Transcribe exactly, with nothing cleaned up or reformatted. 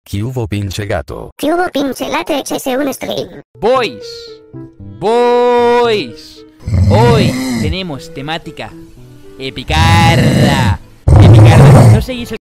¿Qué hubo, pinche gato? ¿Qué hubo, pinche látex? Ese un stream. Boys, boys, hoy tenemos temática epicarda, epicarda. No seguís el